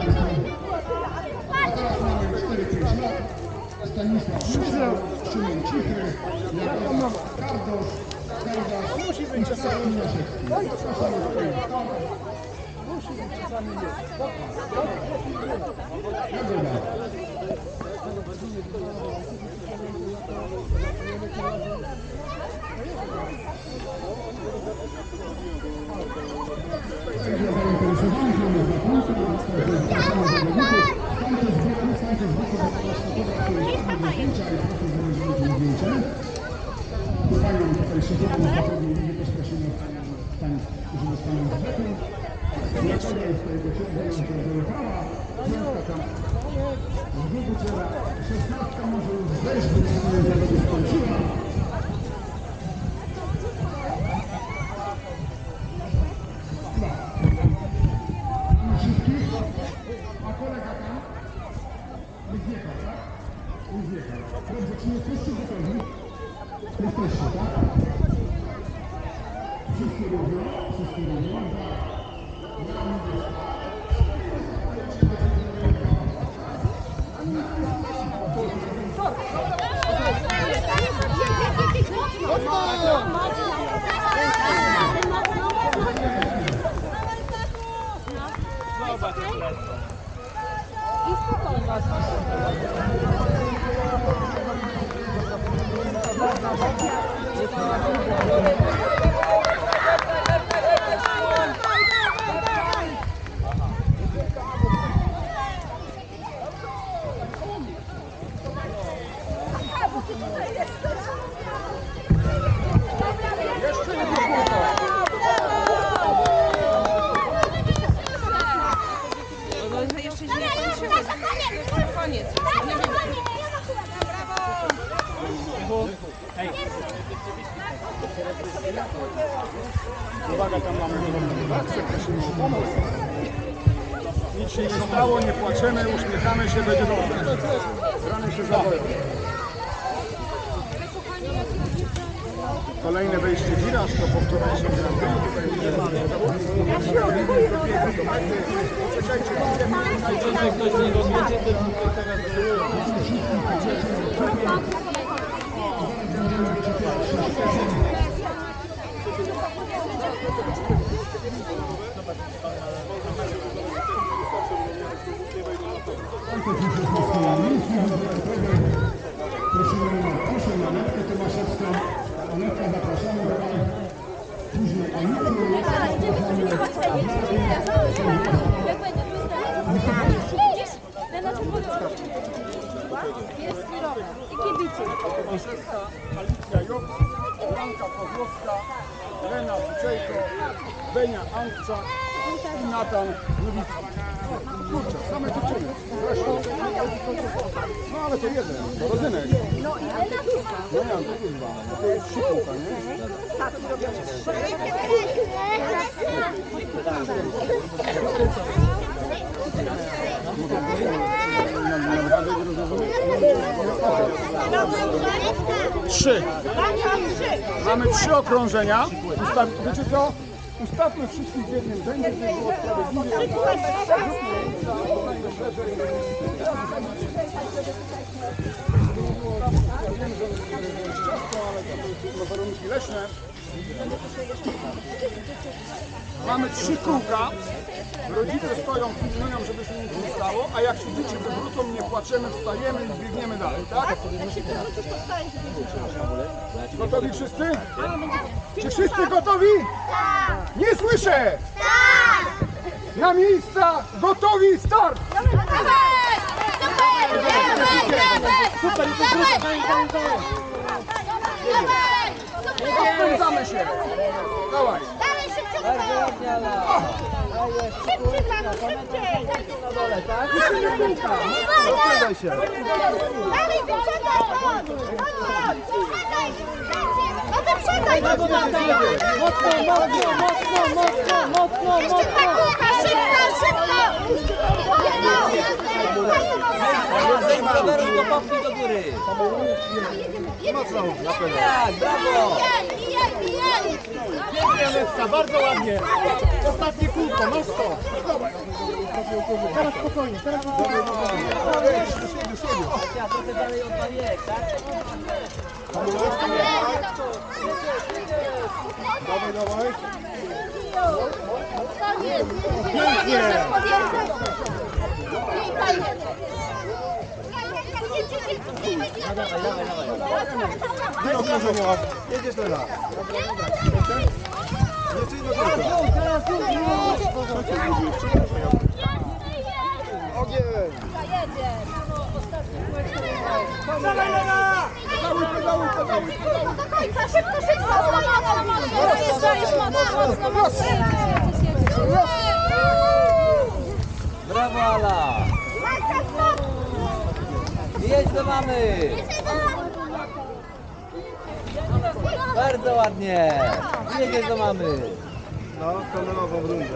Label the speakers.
Speaker 1: Stanisław Szymon, Szymon Cichy, Jakub Kardosz, musi być czasami musi być czasami Panią tutaj szybko nie postraszymy pań, którzy dostaną z boku. Dlaczego jest tutaj pociągnięcie do prawa? Piątka tam z boku ciela. 16 może już zejść, by się skończyła. Mamy wszystkich, a kolega tam już wjechał, tak? Już wjechał. Dobrze, czy jesteście gotowi? Jesteście, tak? Wszyscy robią, uwaga, tam mamy prosimy o pomoc. Nic się nie stało, nie płaczemy, uśmiechamy się, będzie dobrze. Rany się zaboją. Kolejne wejście wiraż, to powtórzenie Grand prosimy na Anetkę Tomaszewską. Anetka, zapraszamy do Pani. Później Anetkę.
Speaker 2: Jest kierowca i kibicy.
Speaker 1: Tomaszewska, Alicja Job, Blanka Kozłowska, Lena Buczejko, Benia Antczak i Natan Nowicki. Kurczę, same dziewczyny. No ale to jeden, rodzynek.
Speaker 2: No i Lena Duszka.
Speaker 1: No ja, to kurwa, to jest szybko, nie?
Speaker 2: Tak, robią
Speaker 1: Trzy. Mamy 3 okrążenia. Wiecie co? Ustawmy wszystkich w jednym rzędzie, żeby było sprawiedliwie. Warunki leśne. Mamy 3 kółka. Rodzice stoją, pilnują, żeby się nic nie stało, a jak się dzieci wywrócą, nie płaczemy, wstajemy i biegniemy dalej, tak?
Speaker 2: Jak się wywrócisz, to wstajesz.
Speaker 1: Gotowi wszyscy? Czy wszyscy gotowi? Tak! Nie słyszę! Tak! Na miejsca, gotowi, start! Super, odpędzamy się! Dawaj!
Speaker 2: Szybciej, Blanu, szybciej!
Speaker 3: Na dole, tak?
Speaker 1: Odpędzaj się!
Speaker 2: Dalej, wyprzedaj! No wyprzedaj!
Speaker 3: Mocno!
Speaker 2: Jeszcze 2 kółka! Szybko!
Speaker 3: Popnij do góry!
Speaker 1: Mocno, na pewno.
Speaker 3: Tak, brawo!
Speaker 1: Pięknie, Anetka, bardzo ładnie. Ostatnie kółko, mocno.
Speaker 3: Teraz spokojnie, teraz spokojnie. Ja trochę dalej od barier, tak?
Speaker 1: Dawaj, dawaj.
Speaker 2: Pięknie!
Speaker 1: Daj okrążenia. Jedziesz teraz. Jeszcze jedno kółko.
Speaker 3: Teraz
Speaker 1: Ogień.
Speaker 2: Do końca, szybko, szybko! Dojeżdżaliśmy mocno, mocno!
Speaker 3: Brawo, Ala! Jedź do mamy! Bardzo ładnie! Jedziesz do mamy!
Speaker 1: No, kolorową rundę.